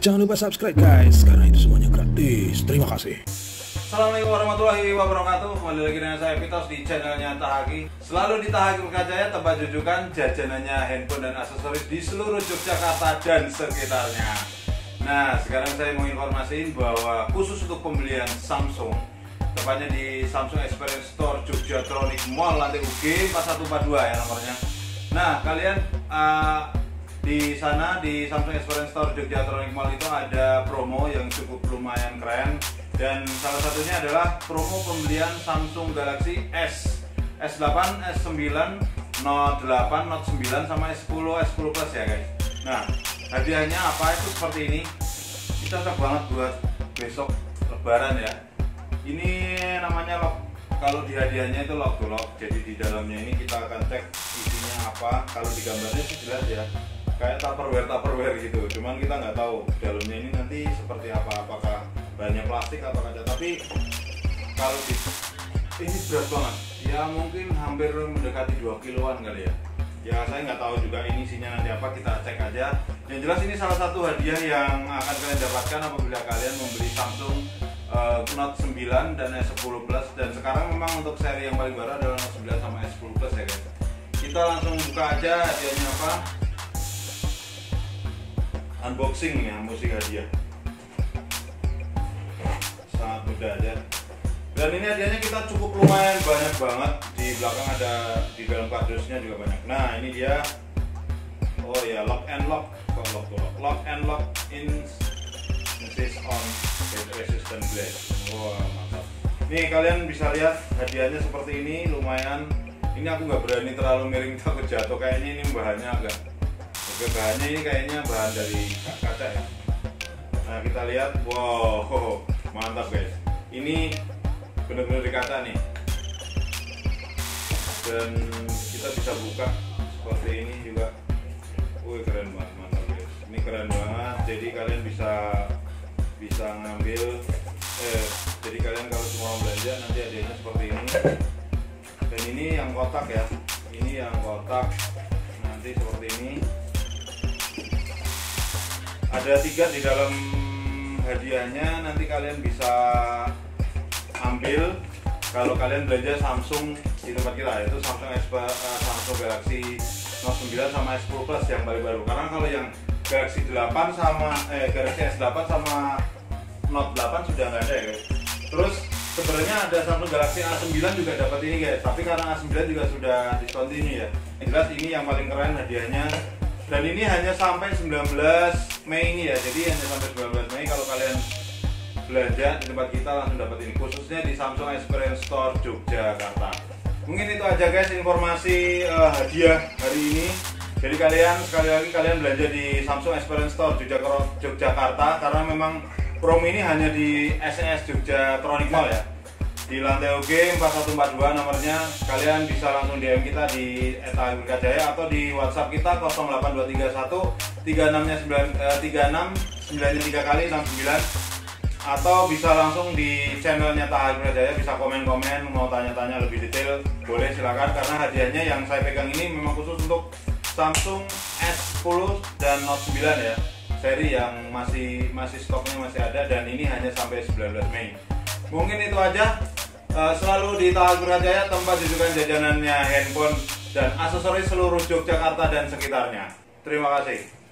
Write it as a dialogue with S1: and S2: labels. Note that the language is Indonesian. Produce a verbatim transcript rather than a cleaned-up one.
S1: Jangan lupa subscribe guys, karena itu semuanya gratis. Terima kasih.
S2: Assalamualaikum warahmatullahi wabarakatuh. Kembali lagi dengan saya Pitos di channelnya Tahaki. Selalu di Tahaki Berkajaya, tempat jujukan jajanannya handphone dan aksesoris di seluruh Yogyakarta dan sekitarnya. Nah, sekarang saya mau informasiin bahwa khusus untuk pembelian Samsung, tepatnya di Samsung Experience Store Jogjatronic Mall lantai U G empat satu empat dua ya nomornya. Nah, kalian uh, di sana di Samsung Experience Store Jogjatronic Mall itu ada promo yang cukup lumayan keren, dan salah satunya adalah promo pembelian Samsung Galaxy S, S delapan, S sembilan, Note delapan, Note sembilan sama S sepuluh, S sepuluh Plus ya guys. Nah, hadiahnya apa itu seperti ini. Ini cocok banget buat besok Lebaran ya. Ini namanya lock. Kalau di hadiahnya itu lock to lock. Jadi di dalamnya ini kita akan cek isinya apa. Kalau di gambarnya sih jelas ya, kayak tupperware tupperware gitu. Cuman kita nggak tahu dalamnya ini nanti seperti apa, apakah bahannya plastik atau kaca. Tapi kalau di ini berat banget ya, mungkin hampir mendekati dua kiloan kali ya. Ya saya nggak tahu juga ini isinya nanti apa, kita cek aja. Yang jelas ini salah satu hadiah yang akan kalian dapatkan apabila kalian membeli Samsung uh, Note sembilan dan S sepuluh Plus. Dan sekarang memang untuk seri yang paling baru adalah Note sembilan sama S sepuluh Plus ya guys. Kita langsung buka aja hadiahnya apa. Unboxing ya, musik hadiah. Sangat mudah aja. Dan ini hadiahnya kita cukup lumayan banyak banget. Di belakang ada, di dalam kardusnya juga banyak. Nah ini dia. Oh ya, lock and lock. Oh, lock, lock, lock and lock in insist on resistant glass. Wah mantap. Nih kalian bisa lihat hadiahnya seperti ini, lumayan. Ini aku nggak berani terlalu miring takut jatuh. Kayaknya ini bahannya agak Oke, bahannya ini kayaknya bahan dari kaca ya. Nah kita lihat, wow, mantap guys. Ini bener-bener di kaca nih. Dan kita bisa buka seperti ini juga. Wih keren banget, mantap guys. Ini keren banget. Jadi kalian bisa bisa ngambil. Eh, jadi kalian kalau semua belanja nanti hadiahnya seperti ini. Dan ini yang kotak ya. Ini yang kotak. Nanti seperti ini. Ada tiga di dalam hadiahnya, nanti kalian bisa ambil kalau kalian belanja Samsung di tempat kita, yaitu Samsung S, uh, Samsung Galaxy Note sembilan sama S sepuluh Plus yang baru-baru. Karena kalau yang Galaxy delapan sama eh Galaxy S delapan sama Note delapan sudah nggak ada ya guys. Terus sebenarnya ada Samsung Galaxy A sembilan juga dapat ini guys, tapi karena A sembilan juga sudah discontinue ya. Yang jelas ini yang paling keren hadiahnya. Dan ini hanya sampai sembilan belas Mei ini ya, jadi hanya sampai sembilan belas Mei kalau kalian belanja di tempat kita langsung dapat ini, khususnya di Samsung Experience Store Yogyakarta. Mungkin itu aja guys informasi uh, hadiah hari ini. Jadi kalian sekali lagi kalian belanja di Samsung Experience Store Yogyakarta, karena memang promo ini hanya di S E S Jogjatronic Mall ya, di lantai U G empat satu empat dua nomornya. Kalian bisa langsung D M kita di et tahaki berkajaya atau di WhatsApp kita nol delapan dua tiga satu tiga enam sembilan tiga kali enam sembilan, atau bisa langsung di channelnya Tahaki Berkajaya, bisa komen-komen mau tanya-tanya lebih detail boleh silakan, karena hadiahnya yang saya pegang ini memang khusus untuk Samsung S sepuluh dan Note sembilan ya, seri yang masih masih stoknya masih ada, dan ini hanya sampai sembilan belas Mei. Mungkin itu aja. Uh, selalu di Tahaki Berkajaya, tempat jujukan jajanannya handphone dan aksesoris seluruh Yogyakarta dan sekitarnya. Terima kasih.